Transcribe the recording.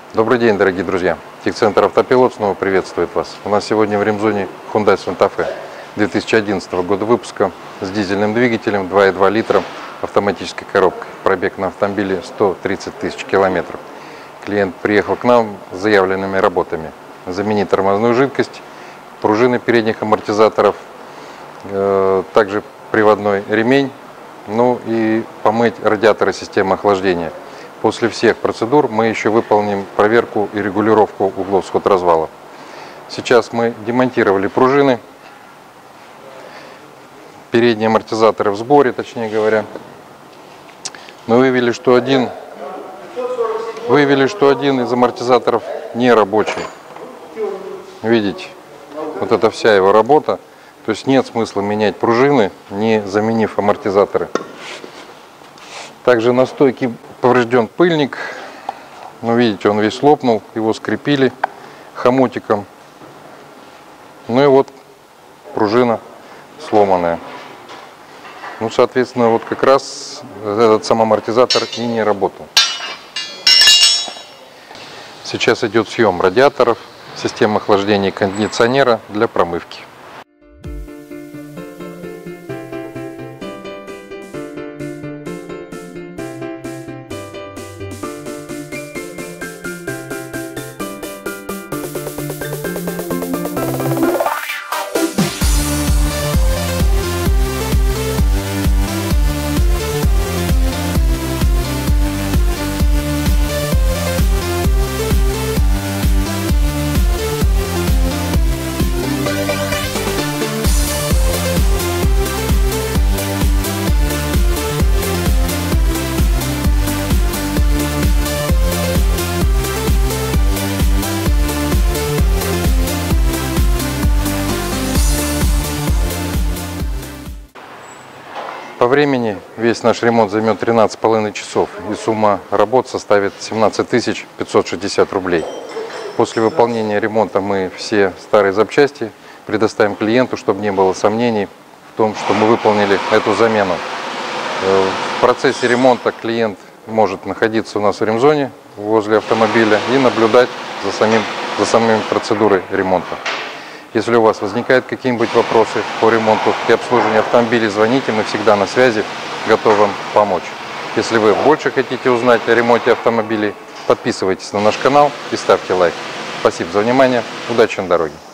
Добрый день, дорогие друзья! Техцентр Автопилот снова приветствует вас. У нас сегодня в ремзоне Hyundai Santa Fe 2011 года выпуска с дизельным двигателем 2,2 литра автоматической коробкой. Пробег на автомобиле 130 тысяч километров. Клиент приехал к нам с заявленными работами: заменить тормозную жидкость, пружины передних амортизаторов, также приводной ремень, ну и помыть радиаторы системы охлаждения. После всех процедур мы еще выполним проверку и регулировку углов сход-развала. Сейчас мы демонтировали пружины, передние амортизаторы в сборе, точнее говоря. Мы выявили, что один из амортизаторов не рабочий. Видите, вот это вся его работа. То есть нет смысла менять пружины, не заменив амортизаторы. Также на стойке поврежден пыльник. Ну, видите, он весь лопнул, его скрепили хомутиком. Ну и вот пружина сломанная. Ну, соответственно, вот как раз этот сам амортизатор и не работал. Сейчас идет съем радиаторов, системы охлаждения и кондиционера для промывки. По времени весь наш ремонт займет 13,5 часов, и сумма работ составит 17 560 рублей. После выполнения ремонта мы все старые запчасти предоставим клиенту, чтобы не было сомнений в том, что мы выполнили эту замену. В процессе ремонта клиент может находиться у нас в ремзоне возле автомобиля и наблюдать за самой процедурой ремонта. Если у вас возникают какие-нибудь вопросы по ремонту и обслуживанию автомобилей, звоните, мы всегда на связи, готовы вам помочь. Если вы больше хотите узнать о ремонте автомобилей, подписывайтесь на наш канал и ставьте лайк. Спасибо за внимание, удачи на дороге!